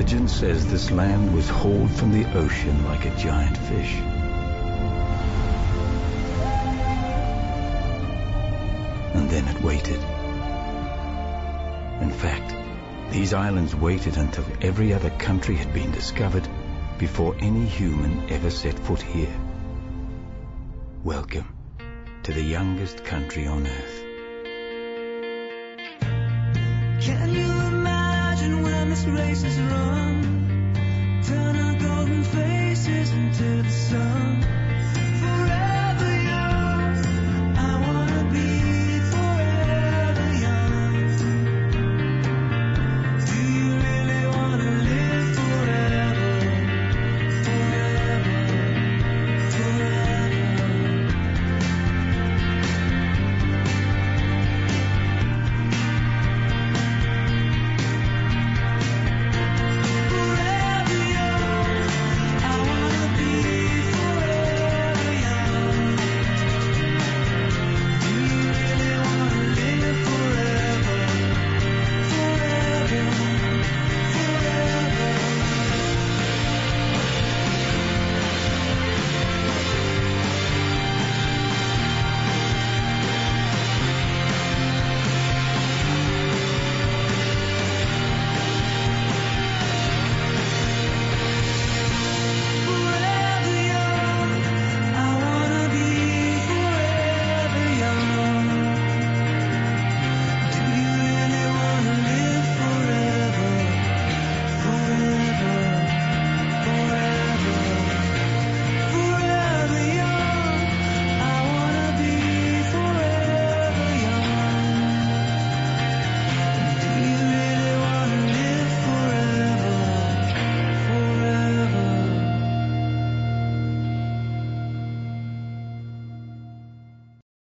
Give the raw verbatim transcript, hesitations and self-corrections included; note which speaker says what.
Speaker 1: Legend says this land was hauled from the ocean like a giant fish. And then it waited. In fact, these islands waited until every other country had been discovered before any human ever set foot here. Welcome to the youngest country on Earth.
Speaker 2: Can you imagine when this race is run? Turn our golden faces into the sun.